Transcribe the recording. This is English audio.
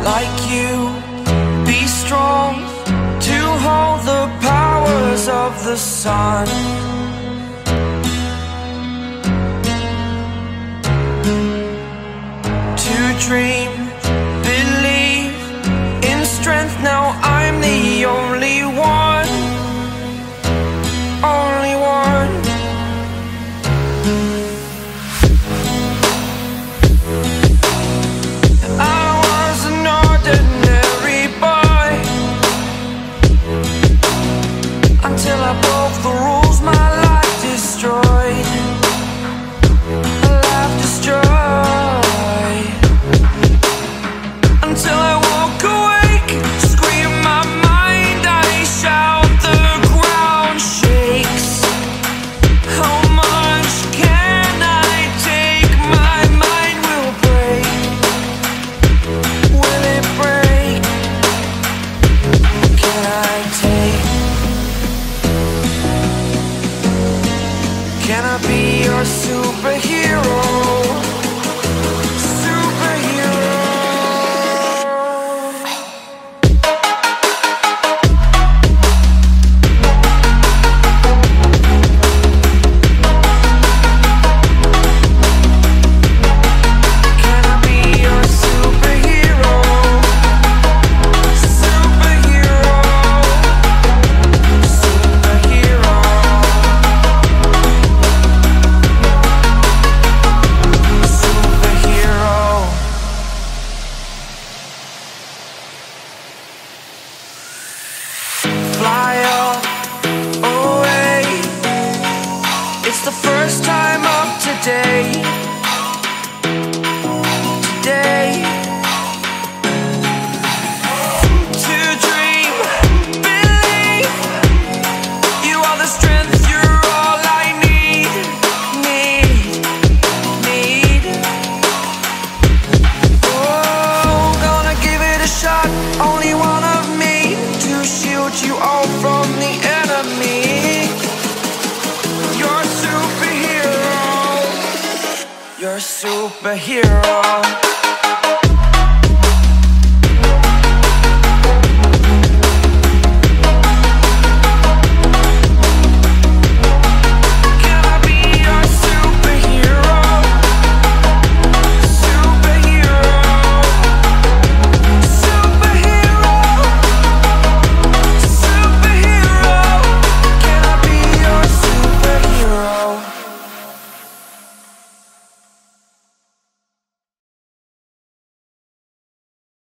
like you, be strong to hold the powers of the sun. To dream, believe in strength. Now I'm the only one, only one. I was an ordinary boy until I broke the rules my life destroyed. A life destroyed. Until I woke awake, scream my mind, I shout, the ground shakes. How much can I take? My mind will break. Will it break? Can I take? Can I be your superhero? Fly up, away. It's the first time of today. Today. To dream, believe. You are the strength, you're all I need. Need. Oh, gonna give it a shot. Only one of me to shield you all from the enemy. You're a superhero. You're a superhero.